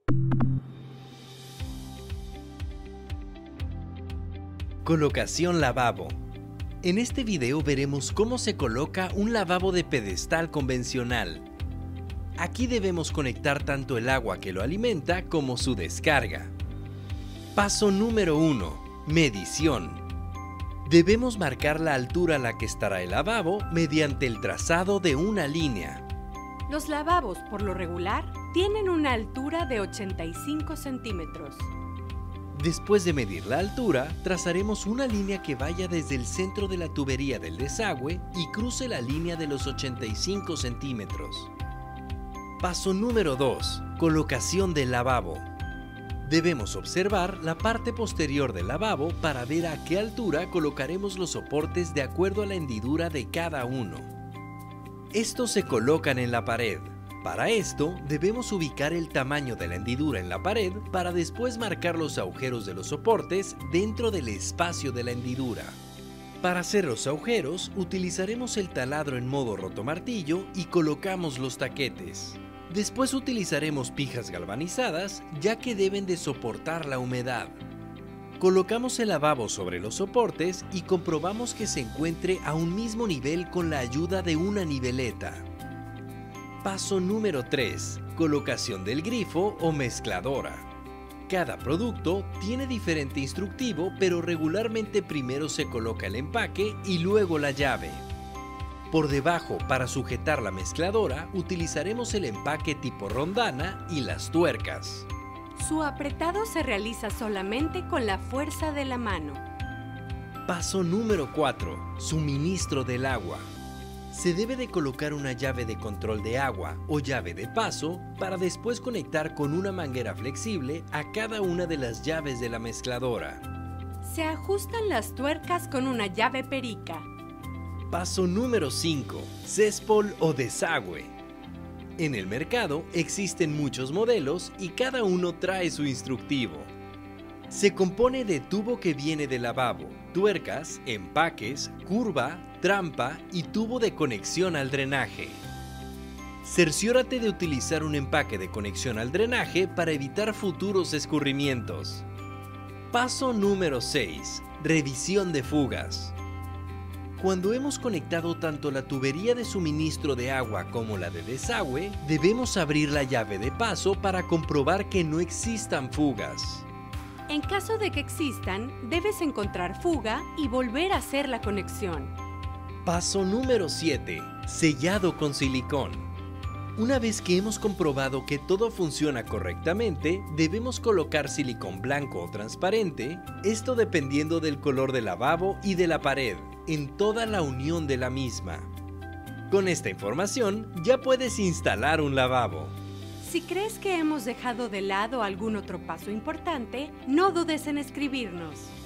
Colocación lavabo. En este video veremos cómo se coloca un lavabo de pedestal convencional. Aquí debemos conectar tanto el agua que lo alimenta como su descarga. Paso número 1. Medición. Debemos marcar la altura a la que estará el lavabo mediante el trazado de una línea. Los lavabos, por lo regular, tienen una altura de 85 centímetros. Después de medir la altura, trazaremos una línea que vaya desde el centro de la tubería del desagüe y cruce la línea de los 85 centímetros. Paso número 2. Colocación del lavabo. Debemos observar la parte posterior del lavabo para ver a qué altura colocaremos los soportes de acuerdo a la hendidura de cada uno. Estos se colocan en la pared. Para esto, debemos ubicar el tamaño de la hendidura en la pared para después marcar los agujeros de los soportes dentro del espacio de la hendidura. Para hacer los agujeros, utilizaremos el taladro en modo rotomartillo y colocamos los taquetes. Después utilizaremos pijas galvanizadas, ya que deben de soportar la humedad. Colocamos el lavabo sobre los soportes y comprobamos que se encuentre a un mismo nivel con la ayuda de una niveleta. Paso número 3. Colocación del grifo o mezcladora. Cada producto tiene diferente instructivo, pero regularmente primero se coloca el empaque y luego la llave. Por debajo, para sujetar la mezcladora, utilizaremos el empaque tipo rondana y las tuercas. Su apretado se realiza solamente con la fuerza de la mano. Paso número 4. Suministro del agua. Se debe de colocar una llave de control de agua o llave de paso para después conectar con una manguera flexible a cada una de las llaves de la mezcladora. Se ajustan las tuercas con una llave perica. Paso número 5. Céspol o desagüe. En el mercado existen muchos modelos y cada uno trae su instructivo. Se compone de tubo que viene del lavabo, tuercas, empaques, curva, trampa y tubo de conexión al drenaje. Cerciórate de utilizar un empaque de conexión al drenaje para evitar futuros escurrimientos. Paso número 6. Revisión de fugas. Cuando hemos conectado tanto la tubería de suministro de agua como la de desagüe, debemos abrir la llave de paso para comprobar que no existan fugas. En caso de que existan, debes encontrar fuga y volver a hacer la conexión. Paso número 7. Sellado con silicón. Una vez que hemos comprobado que todo funciona correctamente, debemos colocar silicón blanco o transparente, esto dependiendo del color del lavabo y de la pared, en toda la unión de la misma. Con esta información, ya puedes instalar un lavabo. Si crees que hemos dejado de lado algún otro paso importante, no dudes en escribirnos.